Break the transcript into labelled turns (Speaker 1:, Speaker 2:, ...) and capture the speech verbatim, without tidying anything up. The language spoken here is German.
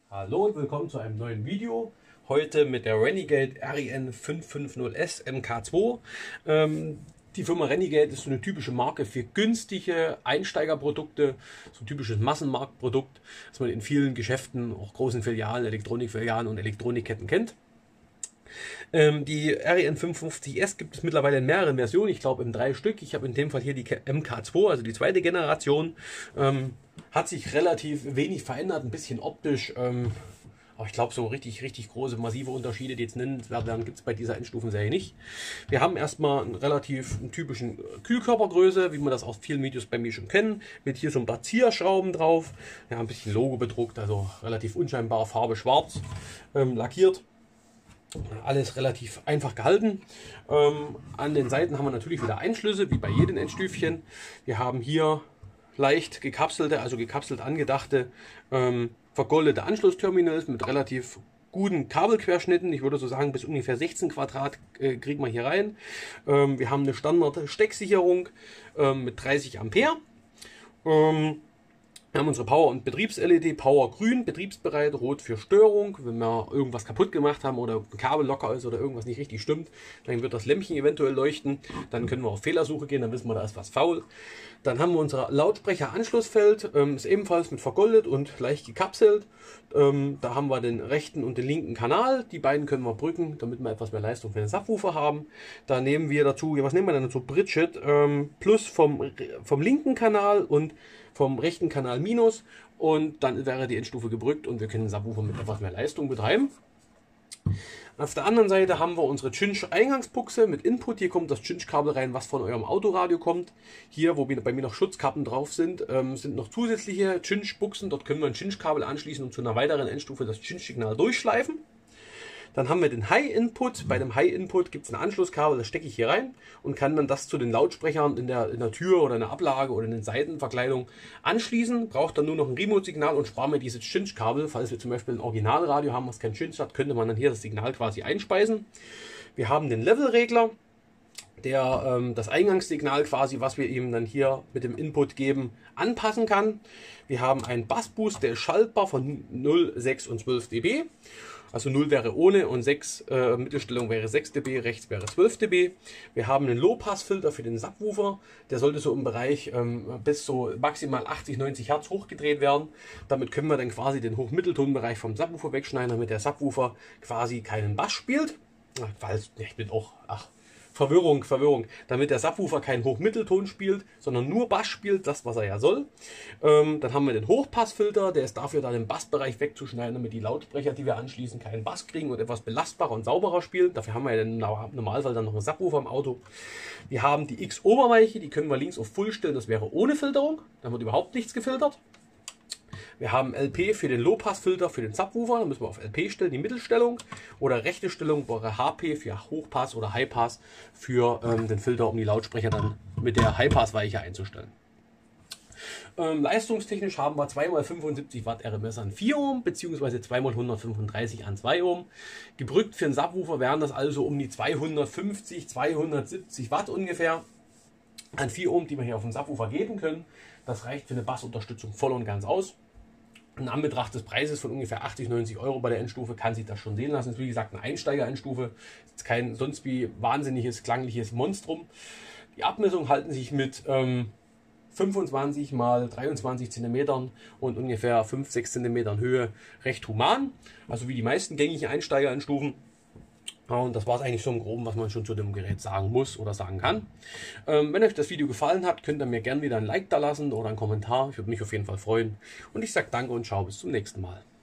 Speaker 1: Hallo und willkommen zu einem neuen Video. Heute mit der Renegade R E N fünf fünf null S M K zwei. Ähm, die Firma Renegade ist so eine typische Marke für günstige Einsteigerprodukte, so ein typisches Massenmarktprodukt, das man in vielen Geschäften, auch großen Filialen, Elektronikfilialen und Elektronikketten kennt. Ähm, die R E N fünfhundertfünfzig S gibt es mittlerweile in mehreren Versionen, ich glaube in drei Stück. Ich habe in dem Fall hier die M K zwei, also die zweite Generation. Ähm, hat sich relativ wenig verändert, ein bisschen optisch. Ähm, aber ich glaube, so richtig, richtig große, massive Unterschiede, die jetzt nennenswert werden, gibt es bei dieser Endstufenserie nicht. Wir haben erstmal einen relativ einen typischen Kühlkörpergröße, wie wir das aus vielen Videos bei mir schon kennen, mit hier so ein paar Zierschrauben drauf. Ja, ein bisschen Logo bedruckt, also relativ unscheinbar, Farbe schwarz, ähm, lackiert. Alles relativ einfach gehalten. Ähm, an den Seiten haben wir natürlich wieder Einschlüsse, wie bei jedem Endstüfchen. Wir haben hier leicht gekapselte, also gekapselt angedachte, ähm, vergoldete Anschlussterminals mit relativ guten Kabelquerschnitten. Ich würde so sagen, bis ungefähr sechzehn Quadrat äh, kriegt man hier rein. Ähm, wir haben eine Standard-Stecksicherung ähm, mit dreißig Ampere. Ähm, Wir haben unsere Power- und Betriebs-L E D, Power grün, betriebsbereit, rot für Störung. Wenn wir irgendwas kaputt gemacht haben oder ein Kabel locker ist oder irgendwas nicht richtig stimmt, dann wird das Lämpchen eventuell leuchten. Dann können wir auf Fehlersuche gehen, dann wissen wir, da ist was faul. Dann haben wir unser Lautsprecher-Anschlussfeld, ähm, ist ebenfalls mit vergoldet und leicht gekapselt. Ähm, da haben wir den rechten und den linken Kanal. Die beiden können wir brücken, damit wir etwas mehr Leistung für den Subwoofer haben. Da nehmen wir dazu, was nehmen wir denn dazu? Bridget ähm, Plus vom, vom linken Kanal und vom rechten Kanal Minus, und dann wäre die Endstufe gebrückt und wir können den Subwoofer mit etwas mehr Leistung betreiben. Auf der anderen Seite haben wir unsere Cinch-Eingangsbuchse mit Input. Hier kommt das Cinch-Kabel rein, was von eurem Autoradio kommt. Hier, wo bei mir noch Schutzkappen drauf sind, ähm, sind noch zusätzliche Cinch-Buchsen. Dort können wir ein Cinch-Kabel anschließen und zu einer weiteren Endstufe das Cinch-Signal durchschleifen. Dann haben wir den High-Input. Bei dem High-Input gibt es ein Anschlusskabel, das stecke ich hier rein und kann dann das zu den Lautsprechern in der, in der Tür oder in der Ablage oder in den Seitenverkleidung anschließen. Braucht dann nur noch ein Remote-Signal und sparen wir dieses Cinch-Kabel. Falls wir zum Beispiel ein Originalradio haben, was kein Cinch hat, könnte man dann hier das Signal quasi einspeisen. Wir haben den Level-Regler, der ähm, das Eingangssignal quasi, was wir ihm dann hier mit dem Input geben, anpassen kann. Wir haben einen Bassboost, der ist schaltbar von null, sechs und zwölf dB. Also null wäre ohne und sechs, äh, Mittelstellung wäre sechs dB, rechts wäre zwölf dB. Wir haben einen Low-Pass-Filter für den Subwoofer. Der sollte so im Bereich ähm, bis so maximal achtzig, neunzig Hertz hochgedreht werden. Damit können wir dann quasi den Hoch-Mitteltonbereich vom Subwoofer wegschneiden, damit der Subwoofer quasi keinen Bass spielt. Ach, weil ich bin auch, ach, Verwirrung, Verwirrung. Damit der Subwoofer keinen Hochmittelton spielt, sondern nur Bass spielt, das was er ja soll. Ähm, dann haben wir den Hochpassfilter, der ist dafür da, den Bassbereich wegzuschneiden, damit die Lautsprecher, die wir anschließen, keinen Bass kriegen und etwas belastbarer und sauberer spielen. Dafür haben wir ja im Normalfall dann noch einen Subwoofer im Auto. Wir haben die X-Oberweiche, die können wir links auf Full stellen, das wäre ohne Filterung. Da wird überhaupt nichts gefiltert. Wir haben L P für den Low-Pass-Filter für den Subwoofer, da müssen wir auf L P stellen, die Mittelstellung. Oder rechte Stellung wäre H P für Hochpass oder Highpass für ähm, den Filter, um die Lautsprecher dann mit der Highpass-Weiche einzustellen. Ähm, leistungstechnisch haben wir zwei mal fünfundsiebzig Watt R M S an vier Ohm bzw. zwei mal hundertfünfunddreißig an zwei Ohm. Gebrückt für einen Subwoofer wären das also um die zweihundertfünfzig, zweihundertsiebzig Watt ungefähr an vier Ohm, die wir hier auf den Subwoofer geben können. Das reicht für eine Bassunterstützung voll und ganz aus. In Anbetracht des Preises von ungefähr achtzig, neunzig Euro bei der Endstufe kann sich das schon sehen lassen. Das ist wie gesagt eine Einsteiger-Endstufe, ist kein sonst wie wahnsinniges, klangliches Monstrum. Die Abmessungen halten sich mit ähm, fünfundzwanzig mal dreiundzwanzig Zentimetern und ungefähr fünf, sechs Zentimetern Höhe recht human. Also wie die meisten gängigen Einsteiger-Endstufen. Und das war es eigentlich so im Groben, was man schon zu dem Gerät sagen muss oder sagen kann. Ähm, wenn euch das Video gefallen hat, könnt ihr mir gerne wieder ein Like da lassen oder einen Kommentar. Ich würde mich auf jeden Fall freuen. Und ich sage danke und ciao, bis zum nächsten Mal.